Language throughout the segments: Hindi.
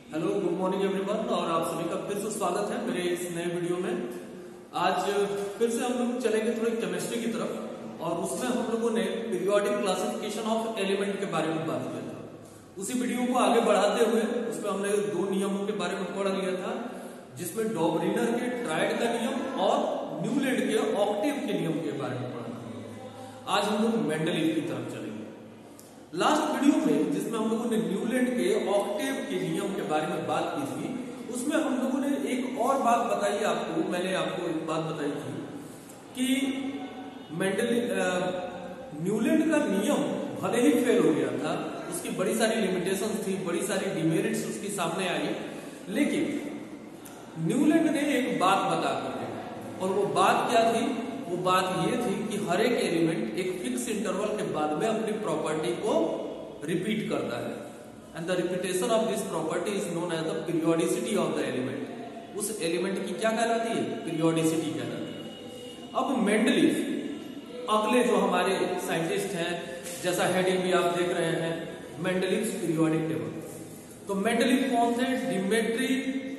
Hello, good morning everyone. और आप सभी का फिर से स्वागत है मेरे इस नए वीडियो में। आज फिर से हम लोग चलेंगे थोड़ी केमिस्ट्री की तरफ, और उसमें हम लोगों ने पीरियोडिक क्लासिफिकेशन ऑफ एलिमेंट के बारे में बात किया था। उसी वीडियो को आगे बढ़ाते हुए उसमें हमने दो नियमों के बारे में पढ़ लिया था, जिसमें डॉबरिनर के ट्राइड का नियम और न्यूलैंड के ऑक्टेव के नियम के बारे में पढ़ा था। आज हम लोग मेंडलीव की तरफ चलेंगे। लास्ट वीडियो में जिसमें हम लोगों ने न्यूलैंड के ऑक्टेव के नियम के बारे में बात की थी, उसमें हम लोगों ने एक और बात बताई आपको। मैंने आपको एक बात बताई थी कि न्यूलैंड का नियम भले ही फेल हो गया था, उसकी बड़ी सारी लिमिटेशंस थी, बड़ी सारी डिमेरिट्स उसकी सामने आई, लेकिन न्यूलैंड ने एक बात बता दी, और वो बात क्या थी? वो बात ये थी कि हर एक एलिमेंट एक फिक्स इंटरवल के बाद में अपनी प्रॉपर्टी को रिपीट करता है, and the repetition of this property is known as the periodicity of the element. उस एलिमेंट की क्या कहलाती है? पीरियोडिसिटी कहलाती है। अब मेंडलीव अगले जो हमारे साइंटिस्ट हैं, जैसा हेडिंग भी आप देख रहे हैं, मेंडलीव्स पीरियोडिक टेबल। तो मेंडलीव कौन थे? Dmitri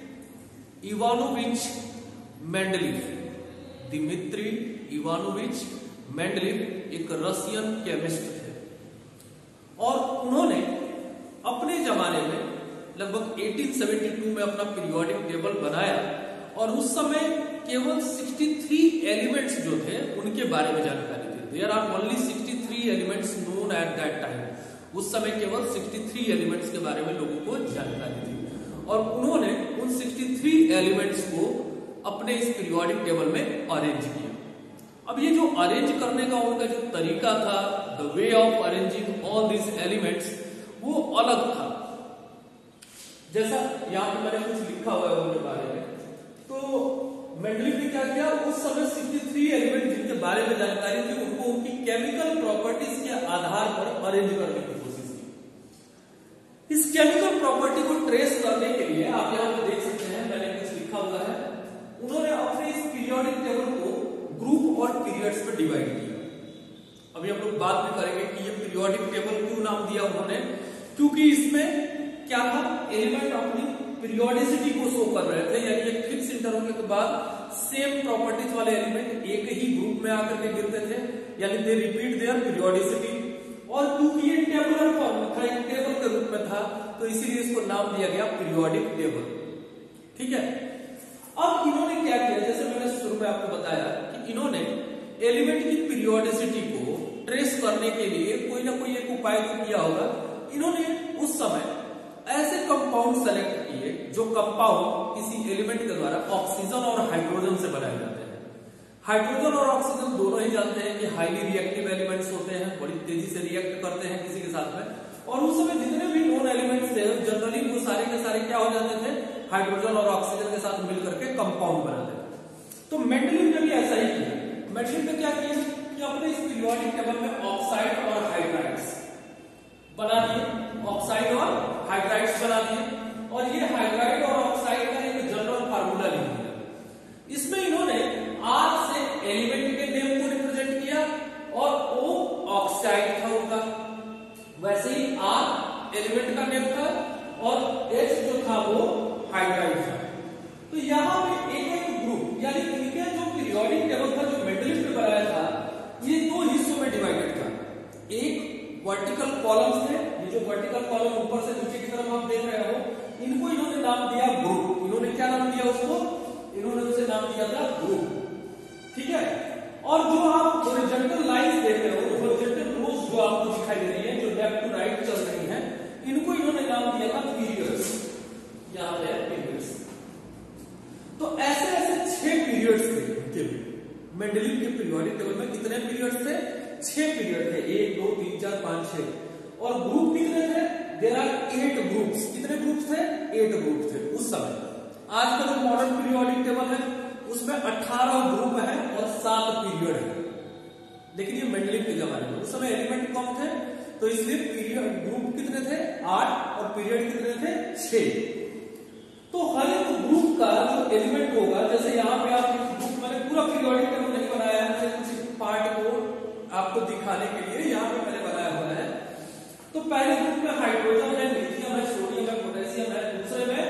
Ivanovich Mendeleev. Dmitri Ivanovich Mendeleev एक रशियन केमिस्ट थे, और उन्होंने अपने जमाने में लगभग 1872 में अपना पीरियोडिक टेबल बनाया, और उस समय केवल 63 एलिमेंट्स जो थे उनके बारे में जानकारी थी। There are only 63 elements known at that time. उस समय केवल 63 एलिमेंट्स के बारे में लोगों को जानकारी थी, और उन्होंने उन 63 एलिमेंट्स को अपने इस पीरियोडिक टेबल में अरेंज किया। अब ये जो अरेंज करने का उनका जो तरीका था, the way of arranging all this elements, वो अलग था। जैसा यहां पे मैंने कुछ लिखा हुआ है उनके बारे में। तो मेंडलीव ने क्या किया? उस समय 63 एलिमेंट जिनके बारे में जानकारी थी, उनको उनकी केमिकल प्रॉपर्टीज के आधार पर अरेंज करने की कोशिश की। इस केमिकल प्रॉपर्टी को ट्रेस करने के लिए आप यहां पे देख सकते हैं, मैंने कुछ लिखा हुआ है। उन्होंने अपने इस पीरियोडिक टेबल को ग्रुप और पीरियड्स में डिवाइड किया। अभी हम लोग बात भी करेंगे कि ये पीरियोडिक टेबल क्यों नाम दिया उन्होंने, क्योंकि इसमें क्या था? एलिमेंट अपनी पीरियोडिसिटी को शो कर रहे थे, यानी एक फिक्स इंटरवल के बाद सेम प्रॉपर्टीज वाले एलिमेंट एक ही ग्रुप में आकर के गिरते थे, यानी दे रिपीट देयर पीरियोडिसिटी। और क्योंकि ये टेबुलर फॉर्म था, एक टेबल के रूप में था, तो इसीलिए इसको नाम दिया गया पीरियोडिक टेबल। ठीक है। अब इन्होंने क्या किया? जैसे मैंने शुरू में आपको बताया कि इन्होंने एलिमेंट की पीरियोडिसिटी को ट्रेस करने के लिए कोई ना कोई एक उपाय तो किया होगा। इन्होंने उस समय ऐसे कंपाउंड सेलेक्ट किए जो कंपाउंड किसी एलिमेंट के द्वारा ऑक्सीजन और हाइड्रोजन से बनाए जाते हैं। हाइड्रोजन और ऑक्सीजन दोनों ही जानते हैं कि हाईली रिएक्टिव एलिमेंट्स होते हैं, बड़ी तेजी से रिएक्ट करते हैं किसी के साथ में। और उस समय जितने भी नॉन एलिमेंट्स थे, जनरली वो सारे के सारे क्या हो जाते थे? हाइड्रोजन और ऑक्सीजन के साथ मिलकर के कंपाउंड बनाते थे। तो मेंडलीव ने भी ऐसा ही किया। मेंडलीव ने क्या किया कि अपने इस पीरियोडिक टेबल में ऑक्साइड और हाइड्राइड्स बना दिए, ऑक्साइड और हाइड्राइड्स बना दिए, और ये हाइड्राइड और ऑक्साइड का एक जनरल फार्मूला लिख दिया। इसमें इन्होंने R से एलिमेंट के नेम को रिप्रेजेंट किया, और O ऑक्साइड था उनका, वैसे ही R एलिमेंट का नेम था, और H जो था वो हाइड्राइड था। तो यहाँ पे एक एक ग्रुप, यानी इनके जो पीरियोडिक टेबल था जो मेंडलीव ने बनाया था, ये दो हिस्सों में डिवाइडेड था। एक वर्टिकल कॉलम्स थे, ये जो वर्टिकल कॉलम ऊपर से नीचे की तरफ आप देख रहे हो, इनको इन्होंने नाम दिया ग्रुप। इन्होंने क्या नाम दिया उसको? इन्होंने उसे नाम दिया था ग्रुप। ठीक है। और जो आप हॉरिजॉन्टल लाइंस देख रहे हो, हॉरिजॉन्टल रोज जो आपको दिखाई दे रही है, जो लेफ्ट टू राइट चल रही है, इनको इन्होंने नाम दिया था पीरियड्स। यहां पे पीरियड्स। तो ऐसे ऐसे 6 पीरियड्स थे मेंडलीव के पीरियोडिक टेबल में। कितने पीरियड्स थे? 6 पीरियड थे। 1 2 3 4 5 6। और ग्रुप कितने थे? There are 8 groups. कितने ग्रुप्स थे? 8 ग्रुप थे उस समय। आज का जो मॉडर्न पीरियोडिक टेबल है उसमें 18 ग्रुप है और 7 पीरियड है, लेकिन ये मेंडलीव के जमाने में, उस समय एलिमेंट कम थे, तो इसलिए पीरियड ग्रुप कितने थे? 8, और पीरियड कितने थे? 6। तो हर एक ग्रुप का जो एलिमेंट होगा, जैसे यहाँ पे आप ग्रुप, मैंने पूरा पीरियोडिक टेबल नहीं बनाया है, कुछ पार्ट को आपको दिखाने के लिए यहाँ पे मैंने बनाया हुआ है। तो पहले ग्रुप में हाइड्रोजन है, लिथियम है, सोडियम है, पोटेशियम है। दूसरे में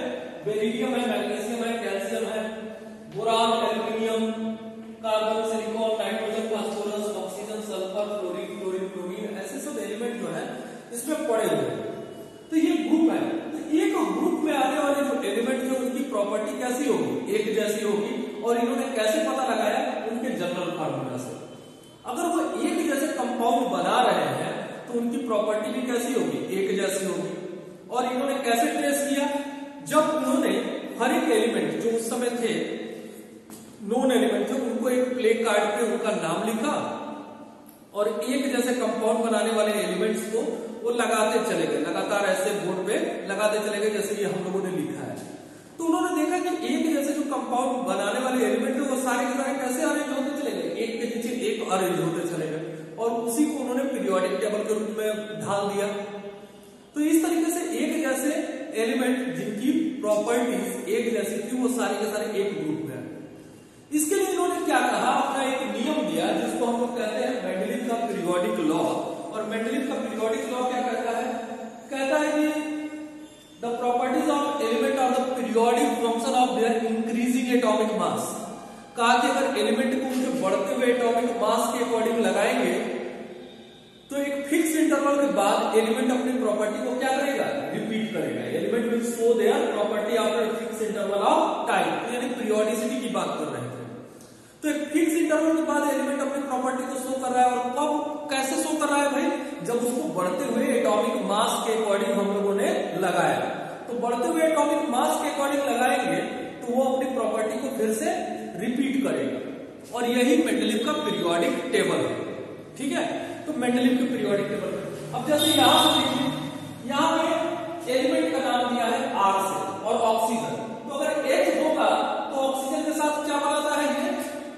तो ये ग्रुप है, तो एक ग्रुप में आने वाले जो एलिमेंट है उनकी प्रॉपर्टी कैसी होगी, एक जैसी होगी। और इन्होंने कैसे पता लगाया, उनके जनरल फार्मूला से। अगर वो एक जैसे कंपाउंड बना रहे हैं तो उनकी प्रॉपर्टी भी कैसी होगी, एक जैसी होगी। और इन्होंने कैसे ट्रेस किया, जब उन्होंने हर एक एलिमेंट जो उस समय थे नोन एलिमेंट थे उनको एक प्ले कार्ड पे उनका नाम लिखा और एक जैसे कंपाउंड बनाने वाले एलिमेंट्स को वो लगाते चले गए, लगातार ऐसे बोर्ड पे लगाते चले गए जैसे कि हम लोगों ने लिखा है। तो उन्होंने देखा कि एक जैसे जो कंपाउंड बनाने वाले एलिमेंट है वो सारे के सारे कैसे अरेंज होते चले गए, एक के नीचे एक अरेंज होते चले गए, और उसी को उन्होंने पीरियोडिक टेबल के रूप में ढाल दिया। तो इस तरीके से एक जैसे एलिमेंट जिनकी प्रॉपर्टीज एक जैसी थी वो सारे के सारे एक ग्रुप में। इसके लिए इन्होंने क्या कहा, अपना एक नियम दिया जिसको हम लोग कहते हैं मेंडलिव का पीरियोडिक लॉ। और मेंडलिव का पीरियोडिक लॉ क्या कहता है, कहता है कि the properties of element are the periodic function of their increasing atomic mass. कहा कि अगर एलिमेंट को उनके बढ़ते हुए एटॉमिक मास के अकॉर्डिंग लगाएंगे तो एक फिक्स इंटरवल के बाद एलिमेंट अपनी प्रॉपर्टी को क्या करेगा, रिपीट करेगा। Element will show their property after fix interval of time, यानी पीरियोडिसिटी की बात कर रहे हैं। तो एक फिक्स इंटरवल के बाद एलिमेंट अपनी प्रॉपर्टी को शो कर रहा है, और कब कैसे शो कर रहा है भाई, जब उसको बढ़ते हुए एटॉमिक मास के अकॉर्डिंग हम लोगों ने लगाया। तो बढ़ते हुए एटॉमिक मास के अकॉर्डिंग लगाएंगे तो वो अपनी प्रॉपर्टी को फिर से रिपीट करेगा, और यही मेंडलीव का पीरियोडिक टेबल है। ठीक है, तो मेंडलीव के पीरियोडिक टेबल। अब जैसे यहां से देखिए, यहां पे एलिमेंट का नाम दिया है आर से, और ऑक्सीजन। तो अगर H होगा तो ऑक्सीजन के साथ क्या बनाता है, ये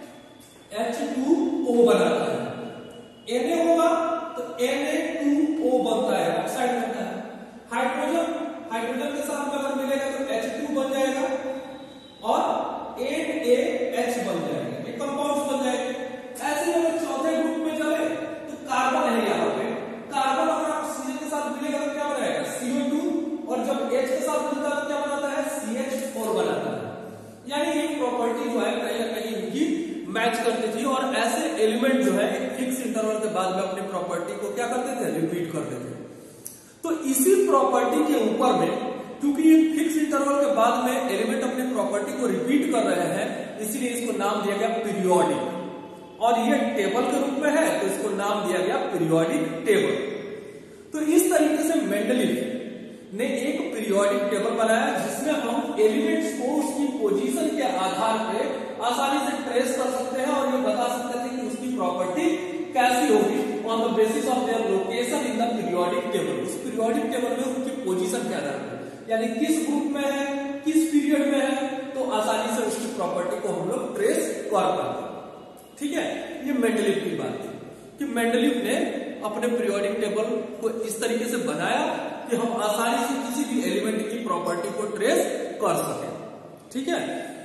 H2O बनाता है। Na होगा तो Na2O बनता है, ऑक्साइड बनता है। हाइड्रोजन के साथ अगर मिलेगा तो H2 बन जाएगा और 8AH बन जाएगा, ये कंपाउंड्स बन जाएंगे। ऐसे अगर चौथे ग्रुप में चले तो कार्बन है, यहाँ पे कार्बन अगर ऑक्सीजन के साथ मिलेगा तो क्या बनाएगा, CO2, और जब H के साथ मिलता है तो क्या बनाता है, CH4 बनाता है। यानी ये प्रॉपर्टी जो है कहीं ना कहीं इनकी मैच करती थी, और ऐसे एलिमेंट जो है एक फिक्स इंटरवल के बाद में अपनी प्रॉपर्टी को क्या करते थे, रिपीट करते थे। तो इसी प्रॉपर्टी के ऊपर में, क्योंकि ये फिक्स इंटरवल के बाद में एलिमेंट अपनी प्रॉपर्टी को रिपीट कर रहे हैं, इसीलिए इसको नाम दिया गया पीरियोडिक, और ये टेबल के रूप में है तो इसको नाम दिया गया पीरियोडिक टेबल। तो इस तरीके से मेंडलीव ने एक पीरियोडिक टेबल बनाया जिसमें हम एलिमेंट्स को उसकी पोजीशन के आधार पे आसानी से ट्रेस कर सकते हैं, और ये बता सकते थे कि उसकी प्रॉपर्टी कैसी होगी on the basis of their location in the periodic table. उस पीरियोडिक टेबल में उनकी पोजीशन के आधार पर, यानी किस ग्रुप में है, किस पीरियड में है, तो आसानी से उसकी प्रॉपर्टी को हम लोग ट्रेस कर पाते। ठीक है, ये मेंडलीव की बात थी कि मेंडलीव ने अपने पीरियोडिक टेबल को इस तरीके से बनाया कि हम आसानी से किसी भी एलिमेंट की प्रॉपर्टी को ट्रेस कर सकें। ठीक है,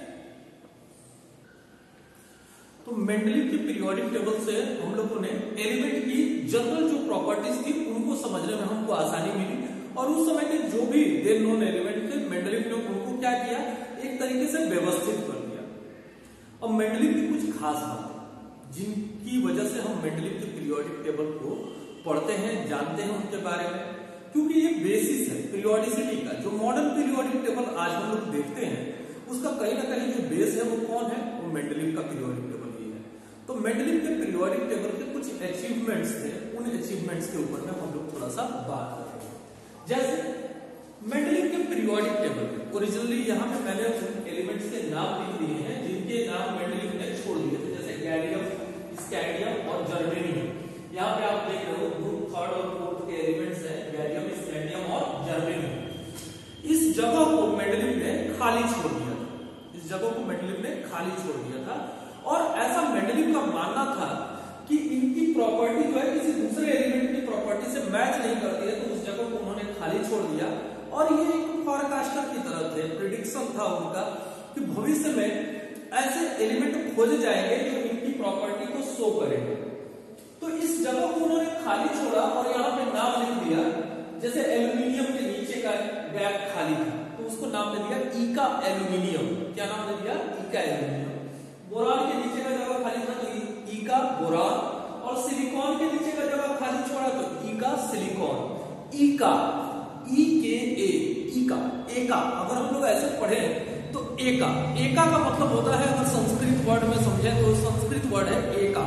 तो मेंडलीव के पीरियोडिक टेबल से हम लोगों ने एलिमेंट की जनरल जो प्रॉपर्टीज थी उनको समझने में हमको आसानी मिली, और उस समय के जो भी देर नोन एलिमेंट थे मेंडलीव ने उनको क्या किया, एक तरीके से व्यवस्थित कर दिया। अब मेंडलीव की कुछ खास बातें जिनकी वजह से हम मेंडलीव के पीरियोडिक टेबल को पढ़ते हैं, जानते हैं उनके बारे में, क्योंकि ये बेसिस है पीरियोडिसिटी का। जो मॉडर्न पीरियोडिक टेबल आज हम लोग देखते हैं उसका कहीं ना कहीं जो बेस है वो कौन है, वो मेंडलीव का पीरियोडिक टेबल ही है। तो मेंडलीव के पीरियोडिक टेबल के कुछ अचीवमेंट्स थे, उन अचीवमेंट्स के ऊपर में हम लोग थोड़ा सा बात करेंगे। जैसे मेंडलीव के पीरियोडिक टेबल ओरिजिनली यहाँ पे मैंने एलिमेंट्स के नाम लिख दिए हैं जिनके नाम मेंडलीव ने छोड़ दिए थे, जैसे गैलियम, स्कैंडियम और जर्मेनियम। यहाँ पे आप देख रहे हो ग्रुप 3rd और 4th के एलिमेंट्स हैं, गैलियम, स्कैंडियम और जर्मेनियम। इस जगह को मेंडलीव ने खाली छोड़ दिया था, इस जगह को मेंडलीव ने खाली छोड़ दिया था, और ऐसा मेंडलीव का मानना था कि इनकी प्रॉपर्टी जो है किसी दूसरे एलिमेंट की प्रॉपर्टी से मैच नहीं करती है, तो उस जगह को उन्होंने खाली छोड़ दिया। और ये एक फॉरकास्टर की तरह थे, प्रिडिक्शन था उनका कि भविष्य में ऐसे एलिमेंट खोजे जाएंगे जो इनकी प्रॉपर्टी को शो करेंगे। तो इस जगह को उन्होंने खाली छोड़ा और यहाँ पे नाम लिख दिया, जैसे एल्यूमिनियम के नीचे का गैप खाली था तो उसको नाम दे दिया ईका एल्यूमिनियम। क्या नाम दे दिया? ईका एल्यूमिनियम। बोरान के नीचे का जगह खाली था तो ईका बोरान, और सिलिकॉन के नीचे का जगह खाली छोड़ा तो ईका सिलिकॉन। ईका EKA, एका, अगर हम लोग ऐसे पढ़े तो एका का मतलब होता है, अगर संस्कृत वर्ड में समझे तो संस्कृत वर्ड है एका।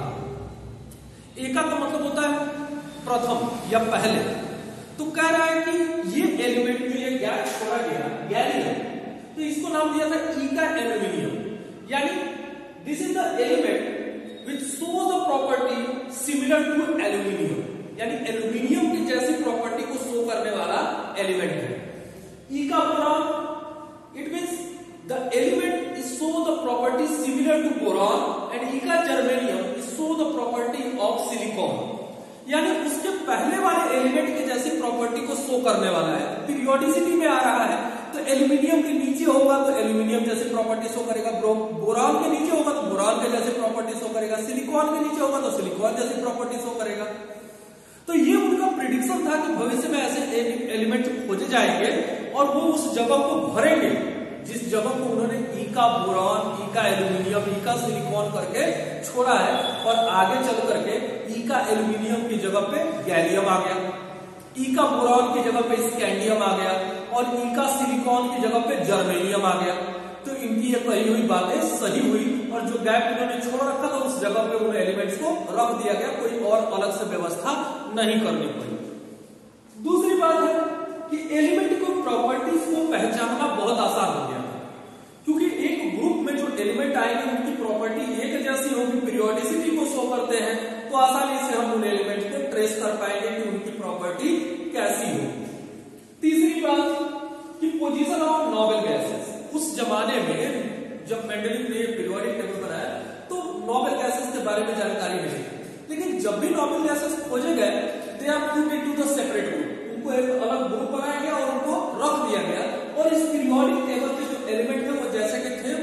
एका का मतलब होता है प्रथम या पहले। तो कह रहा है कि ये एलिमेंट में ये गैस छोड़ा गया, गैलियम, तो इसको नाम दिया था इका एल्यूमिनियम, यानी this is the element which show the property similar to aluminium, यानी एल्यूमिनियम की जैसी प्रॉपर्टी को शो करने वाला एलिमेंट है। इका boron, it means the element is show the property similar to boron and इका germanium is show the property of silicon, यानी उसके पहले वाले एलिमेंट के जैसी प्रॉपर्टी को शो करने वाला है। पीरियोडिसिटी में आ रहा है तो एल्यूमिनियम के नीचे होगा तो एल्यूमिनियम जैसी प्रॉपर्टी शो करेगा, बोरॉन के नीचे होगा तो बोरॉन के जैसी प्रॉपर्टी शो करेगा, सिलिकॉन के नीचे होगा तो सिलिकॉन जैसी प्रॉपर्टी शो करेगा। तो ये उनका प्रिडिक्शन था कि भविष्य में ऐसे एलिमेंट खोजे जाएंगे और वो उस जगह को भरेंगे जिस जगह को उन्होंने इका बोरॉन, इका एल्यूमिनियम, इका सिलिकॉन करके छोड़ा है, और आगे चल करके इका एल्यूमिनियम की जगह पे गैलियम आ गया, इका बोरॉन की जगह पे स्कैंडियम आ गया और इका सिलिकॉन की जगह पे जर्मेनियम आ गया। तो इनकी ये कही हुई बातें सही हुई और जो गैप उन्होंने छोड़ रखा था उस जगह पे उन एलिमेंट्स को रख दिया गया, कोई और अलग से व्यवस्था नहीं करनी पड़ी। दूसरी बात है कि एलिमेंट को प्रॉपर्टीज को पहचानना बहुत आसान हो गया, क्योंकि एक ग्रुप में जो एलिमेंट आएंगे उनकी प्रॉपर्टी एक जैसी होगी, पीरियोडिसिटी को शो करते हैं, तो आसानी से हम उन एलिमेंट को ट्रेस कर पाएंगे कि उनकी प्रॉपर्टी कैसी होगी। तीसरी बात कि पोजीशन ऑफ नोबेल गैसेस, उस जमाने में जब मेंडलीव ने पीरियोडिक टेबल बनाया तो नोबेल गैसेस के बारे में जानकारी नहीं, लेकिन जब भी नोबेल गैसेस खोजे गए they are put into the separate group, उनको एक अलग ग्रुप बनाया गया और उनको रख दिया गया, और इस पीरियोडिक टेबल के जो एलिमेंट थे वो जैसे के थे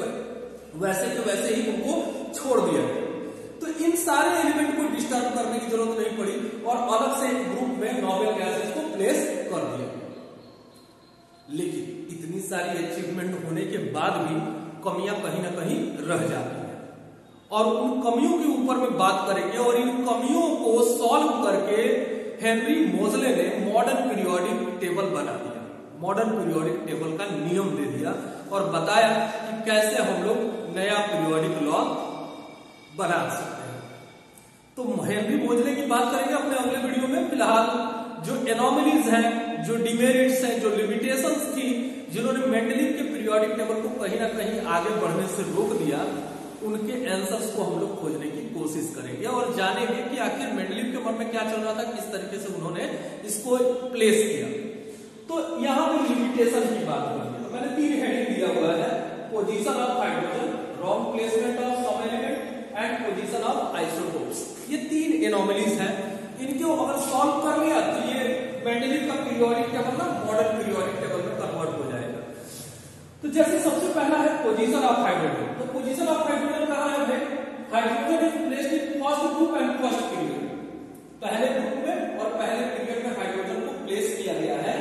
वैसे ही उनको छोड़ दिया गया। तो इन सारे एलिमेंट को डिस्टर्ब करने की जरूरत नहीं पड़ी और अलग से एक ग्रुप में नोबेल गैसेस को प्लेस कर दिया। लेकिन इतनी सारी अचीवमेंट होने के बाद भी कमियां कहीं ना कहीं रह जाती हैं, और उन कमियों के ऊपर में बात करेंगे, और इन कमियों को सॉल्व करके हेनरी मोजले ने मॉडर्न पीरियोडिक टेबल बना दिया, मॉडर्न पीरियोडिक टेबल का नियम दे दिया और बताया कि कैसे हम लोग नया पीरियोडिक लॉ बना सकते हैं। तो हेनरी मोजले की बात करेंगे अपने अगले वीडियो में। फिलहाल जो एनोमलीज हैं, जो डिमेरिट्स हैं, जो लिमिटेशंस थी, जिन्होंने मेंडलीव के पीरियोडिक टेबल को कहीं ना कहीं आगे बढ़ने से रोक दिया, उनके आंसर्स को हम लोग खोजने की कोशिश करेंगे और जानेंगे कि आखिर मेंडलीव के मन में क्या चल रहा था, किस तरीके से उन्होंने इसको प्लेस किया। तो यहाँ पे लिमिटेशन की बात करेंगे। तो मैंने 3 हेडिंग दिया हुआ है, position of hydrogen, wrong placement of some element and position of isotopes. ये 3 एनोमलीज हैं, इनको अगर सॉल्व कर लिया तो ये मेंडलीव का पीरियोडिक टेबल ना मॉडर्न पीरियोडिक टेबल में कन्वर्ट हो जाएगा। तो जैसे सबसे पहला है पोजीशन ऑफ हाइड्रोजन। तो पोजीशन ऑफ हाइड्रोजन कहां है? Hydrogen is placed in first group and first period, पहले ग्रुप में और पहले पीरियड में हाइड्रोजन को प्लेस किया गया है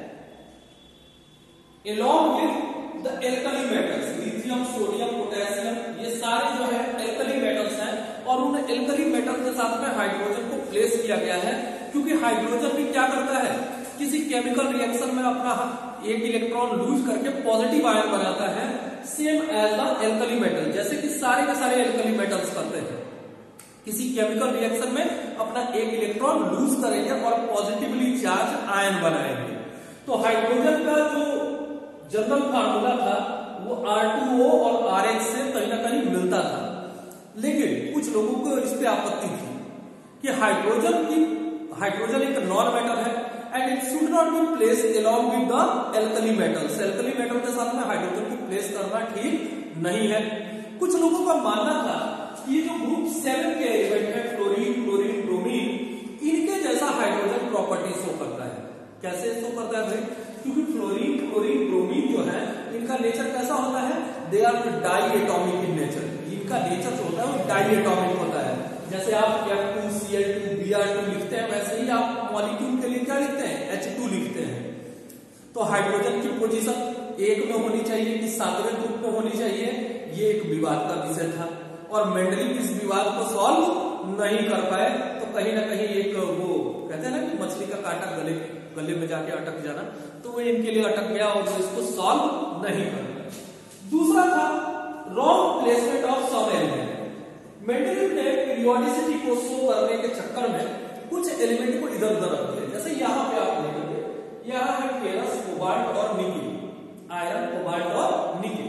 along with the alkali metals, lithium, sodium, potassium, ये सारे जो है एल्कली मेटल्स हैं, और उन एल्कली मेटल के साथ में हाइड्रोजन को प्लेस किया गया है, क्योंकि हाइड्रोजन भी क्या करता है, किसी केमिकल रिएक्शन में अपना एक इलेक्ट्रॉन लूज करके पॉजिटिव आयन बनाता है, same as the alkali metal, जैसे कि सारे के सारे एल्कली मेटल्स करते हैं। किसी केमिकल रिएक्शन में अपना एक इलेक्ट्रॉन लूज करेंगे और पॉजिटिवली चार्ज आयन बनाएंगे। तो हाइड्रोजन का जो जनरल फार्मूला था वो R2O और RH से कहीं ना कहीं मिलता था, लेकिन कुछ लोगों को इस पे आपत्ति थी कि हाइड्रोजन एक नॉन मेटल है and it should not be placed along with the alkali metals. Alkali metal के साथ में हाइड्रोजन को प्लेस करना ठीक नहीं है। कुछ लोगों का मानना था कि ये जो ग्रुप 7 के एलिमेंट है, फ्लोरीन, क्लोरीन, ब्रोमीन, इनके जैसा हाइड्रोजन प्रॉपर्टी शो करता है। कैसे शो करता है भाई? क्योंकि फ्लोरीन, क्लोरीन, ब्रोमीन जो है इनका नेचर कैसा होता है? They are diatomic in nature. इनका नेचर जो होता है वो डाई एटॉमिक होता है। जैसे आप F2Cl2 Br2 लिखते हैं, वैसे ही आप मॉलिक्यूल के लिए क्या लिखते हैं? H2 लिखते हैं। तो हाइड्रोजन की पोजीशन 1 में होनी चाहिए कि 7वें ग्रुप में होनी चाहिए, ये एक विवाद का विषय था और मेंडलीव इस विवाद को सॉल्व नहीं कर पाए। तो कहीं ना कहीं एक वो कहते हैं ना कि मछली का कांटा गले गले में जाके अटक जाना, तो वो इनके लिए अटक गया और वो इसको सॉल्व नहीं कर पाए। दूसरा था wrong placement of some element. Mendeleev ने पीरियोडिसिटी को शो करने के चक्कर में कुछ एलिमेंट को इधर उधर रख दिया। जैसे यहाँ पे आप देखेंगे, यहाँ है फेरस, कोबाल्ट और निकिल, आयरन, कोबाल्ट और निकिल।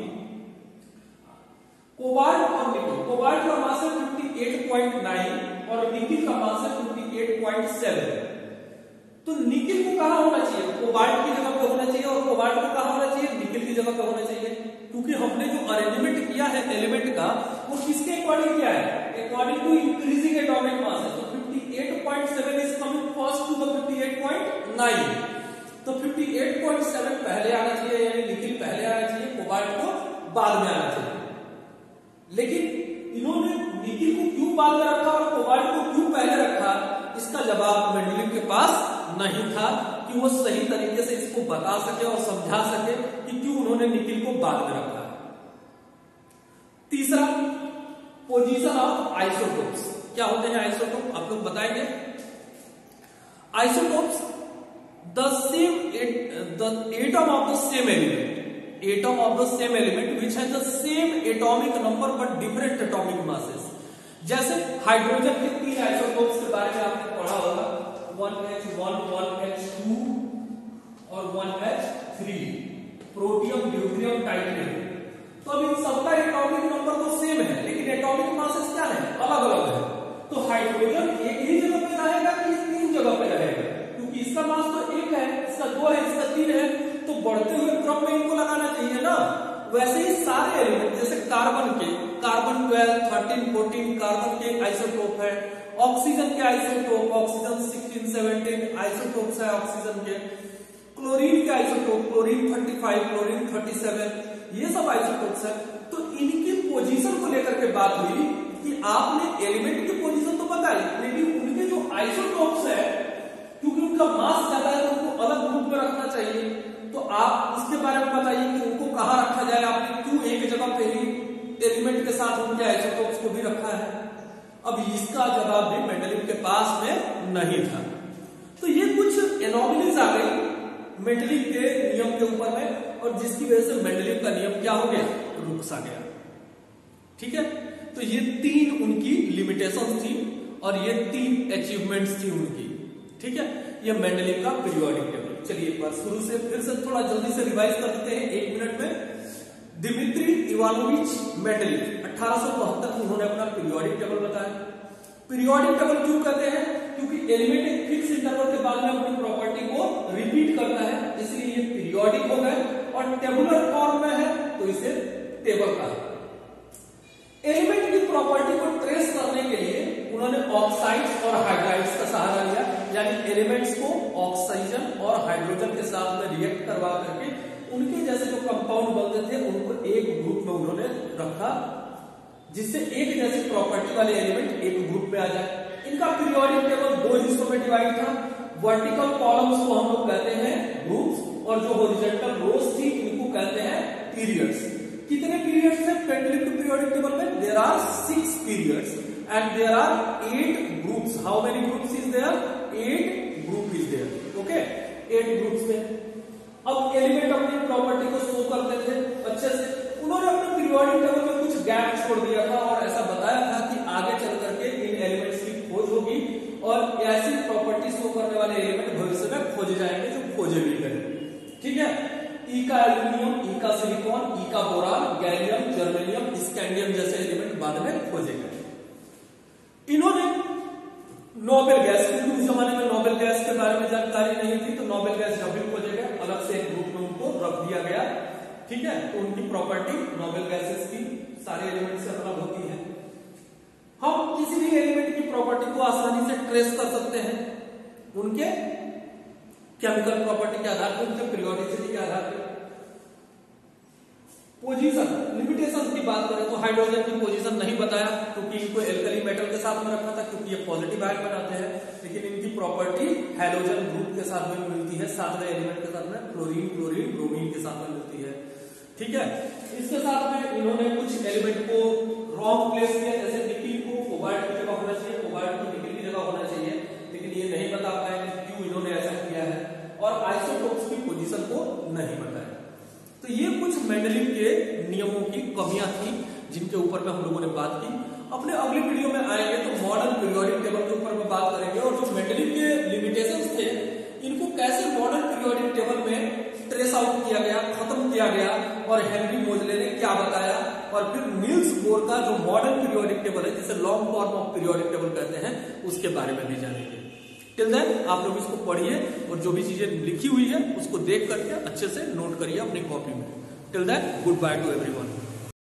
कोबाल्ट और निकिल, कोबाल्ट का मास है 58.9 और निकिल का मास है 58.7। तो निकिल को कहां होना चाहिए? कोबाल्ट की जगह पे होना चाहिए। और कोबाल्ट को कहां होना चाहिए? निकिल की जगह पे होना चाहिए। क्योंकि हमने जो अरेंजमेंट किया है एलिमेंट का, वो किसके अकॉर्डिंग किया है? According to increasing atomic mass है। तो 58.7 is coming first to the 58.9। तो 58.7 पहले आना चाहिए, यानी निकिल पहले आना चाहिए, कोबाल्ट को बाद में आना चाहिए। लेकिन इन्होंने निकिल को क्यों बाद में रखा और कोबाल्ट को क्यों पहले रखा, इसका जवाब मेंडलीव के पास नहीं था कि वो सही तरीके से इसको बता सके और समझा सके कि क्यों उन्होंने निकिल को बाद में रखा। तीसरा, पोजीशन ऑफ आइसोटोप्स। क्या होते हैं आइसोटोप? आप लोग बताएंगे। Isotopes the atom of the same element which has the same atomic number but different atomic masses। जैसे हाइड्रोजन के 3 आइसोटोप्स के बारे में आपने पढ़ा होगा, 1H1, 1H2 और 1H3, प्रोटियम, ड्यूटेरियम, टाइटेनियम। तो अब इन सबका एटॉमिक नंबर तो सेम है, लेकिन एटॉमिक मासेस क्या है? अलग अलग है। तो हाइड्रोजन एक ही जगह पे रहेगा कि 3 जगह पे रहेगा? क्योंकि इसका मास तो 1 है, इसका 2 है, इसका 3 है, तो बढ़ते हुए क्रम में इनको लगाना चाहिए ना। वैसे ही सारे एलिमेंट, जैसे कार्बन के, कार्बन 12, 13, 14 कार्बन के आइसोटोप है। ऑक्सीजन के आइसोटोप, ऑक्सीजन 16, 17 आइसोटोप्स है ऑक्सीजन के। क्लोरीन के आइसोटोप, क्लोरीन 35, क्लोरीन 37, ये सब आइसोटोप्स है। तो इनकी पोजीशन को लेकर के बात हुई कि आपने एलिमेंट की पोजीशन तो बताई, लेकिन उनके जो आइसोटोप्स है, क्योंकि उनका मास ज्यादा है तो उनको अलग ग्रुप में रखना चाहिए। तो आप इसके बारे में बताइए कि उनको कहां रखा जाए, आपने क्यों एक जगह पे ही एलिमेंट के साथ उनके आइसोटोप्स को भी रखा है? अब इसका जवाब भी मेंडलीव के पास में नहीं था। तो ये कुछ एनोमलीज आ गई मेंडलीव के नियम के ऊपर में, और जिसकी वजह से मेंडलीव का नियम क्या हो गया? रुक सा गया। ठीक है, तो ये 3 उनकी लिमिटेशंस थी और ये 3 अचीवमेंट्स थी उनकी। ठीक है, ये मेंडलीव का पीरियोडिक टेबल। चलिए एक बार शुरू से फिर से थोड़ा जल्दी से रिवाइज कर देते हैं 1 मिनट में। दिमित्री इवानोविच मेंडलीव 1872 में उन्होंने अपना पीरियोडिक टेबल बताया। पीरियोडिक टेबल क्यों कहते हैं? क्योंकि एलिमेंट एक फिक्स इंटरवल के बाद में अपनी प्रॉपर्टी को रिपीट करता है, इसलिए ये पीरियोडिक हो गए। और टेबुलर फॉर्म में है तो इसे टेबल कहा। एलिमेंट की प्रॉपर्टी को ट्रेस करने के लिए उन्होंने ऑक्साइड्स और हाइड्राइड्स का सहारा लिया, यानी एलिमेंट्स को ऑक्सीजन और हाइड्रोजन के साथ में रिएक्ट करवा करके उनके जैसे जो कंपाउंड बनते थे उनको एक ग्रुप में उन्होंने रखा, जिससे एक जैसी प्रॉपर्टी वाले एलिमेंट एक ग्रुप में आ जाए। इनका पीरियोडिक टेबल 2 हिस्सों में डिवाइड था। वर्टिकल कॉलम्स को हम लोग कहते हैं ग्रुप्स, और जो हॉरिजॉन्टल रोज थी इनको कहते हैं पीरियड्स। कितने पीरियड्स है मेंडलीव के पीरियोडिक टेबल में? There are 6 periods and there are 8 groups. How many groups is there? 8 group is there. Okay, 8 groups में अब एलिमेंट अपनी प्रॉपर्टी को शो करते थे अच्छे से। उन्होंने अपने पीरियोडिक टेबल में कुछ गैप छोड़ दिया था और ऐसा बताया था कि आगे चल करके इन एलिमेंट्स की खोज होगी और ऐसी प्रॉपर्टी शो करने वाले एलिमेंट भविष्य में खोजे जाएंगे जो खोजे भी करें। ठीक है, ई का एल्यूमिनियम, ई का सिलिकॉन, ई का बोरान, गैलियम, जर्मेनियम, स्कैंडियम जैसे एलिमेंट बाद में खोजे गए। इन्होंने नोबेल गैस, क्योंकि उस जमाने में नोबेल गैस के बारे में जानकारी नहीं थी, तो नोबेल गैस जब भी खोजे गए अलग से एक ग्रुप में उनको रख दिया गया। ठीक है, तो उनकी प्रॉपर्टी नोबेल गैसेस की सारे एलिमेंट से अलग होती है। हम किसी भी एलिमेंट की प्रॉपर्टी को आसानी से ट्रेस कर सकते हैं उनके केमिकल प्रॉपर्टी के आधार पर, उनके पीरियोडिसिटी के आधार पर। पोजीशन लिमिटेशन की बात करें तो हाइड्रोजन की पोजीशन नहीं बताया क्योंकि इनको एल्कली मेटल के साथ में रखा था, क्योंकि ये पॉजिटिव आयन बनाते हैं। लेकिन इनकी प्रॉपर्टी हैलोजन ग्रुप के साथ में मिलती है, सातवें एलिमेंट के साथ में क्लोरीन, क्लोरीन, ब्रोमीन के साथ में मिलती है। ठीक है, इसके साथ में इन्होंने कुछ एलिमेंट को रॉन्ग प्लेस किया, जैसे निकिल को कोबाल्ट की जगह होना चाहिए, कोबाल्ट को निकिल की जगह होना चाहिए, लेकिन ये नहीं बता पाए कि क्यों इन्होंने ऐसा किया है। डिस्ट्रीब्यूशन को नहीं बताया। तो ये कुछ मेंडलिव के नियमों की कमियां थी जिनके ऊपर में हम लोगों ने बात की। अपने अगली वीडियो में आएंगे तो मॉडर्न पीरियोडिक टेबल के ऊपर में बात करेंगे और जो मेंडलिव के लिमिटेशंस थे इनको कैसे मॉडर्न पीरियोडिक टेबल में ट्रेस आउट किया गया, खत्म किया गया, और हेनरी मोजले ने क्या बताया, और फिर नील्स बोर का जो मॉडर्न पीरियोडिक टेबल है जिसे long form of periodic table कहते हैं उसके बारे में भी जानेंगे। टिल देन आप लोग इसको पढ़िए और जो भी चीजें लिखी हुई है उसको देख करके अच्छे से नोट करिए अपनी कॉपी में। Till then good bye to everyone.